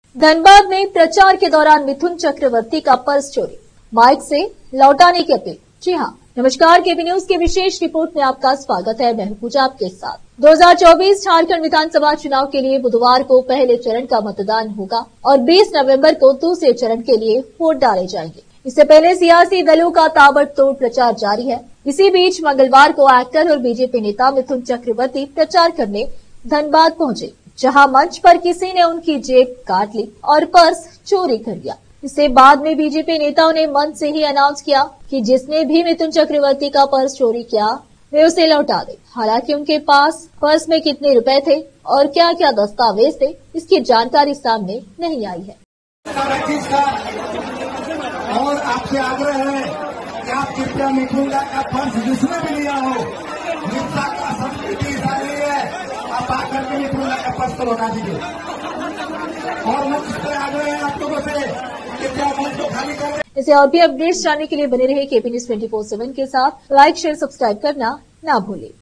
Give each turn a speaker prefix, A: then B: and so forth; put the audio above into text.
A: धनबाद में प्रचार के दौरान मिथुन चक्रवर्ती का पर्स चोरी, माइक से लौटाने की अपील। जी हाँ, नमस्कार, केपी न्यूज के विशेष रिपोर्ट में आपका स्वागत है। मैं हूं पूजा आपके साथ। 2024 झारखंड विधानसभा चुनाव के लिए बुधवार को पहले चरण का मतदान होगा और 20 नवंबर को दूसरे चरण के लिए वोट डाले जाएंगे। इससे पहले सियासी दलों का ताबड़तोड़ प्रचार जारी है। इसी बीच मंगलवार को एक्टर और बीजेपी नेता मिथुन चक्रवर्ती प्रचार करने धनबाद पहुंचे, जहां मंच पर किसी ने उनकी जेब काट ली और पर्स चोरी कर लिया। इससे बाद में बीजेपी नेताओं ने मंच से ही अनाउंस किया कि जिसने भी मिथुन चक्रवर्ती का पर्स चोरी किया वे उसे लौटा दे। हालांकि उनके पास पर्स में कितने रुपए थे और क्या क्या दस्तावेज थे, इसकी जानकारी सामने नहीं आई है।
B: और आपसे आग्रह है कि आप कृपया मिथुन का पर्स जिसने भी लिया हो, मिर्जा का संस्कृति सारी है, आप आकर के मिथुन का पर्स को लौटा दीजिए। और मंच पर आग्रह है आप लोगों से कि क्या मंच को खाली करें।
A: इसे और भी अपडेट्स जानने के लिए बने रहे केपी न्यूज 24/7 के साथ। लाइक, शेयर, सब्सक्राइब करना ना भूलें।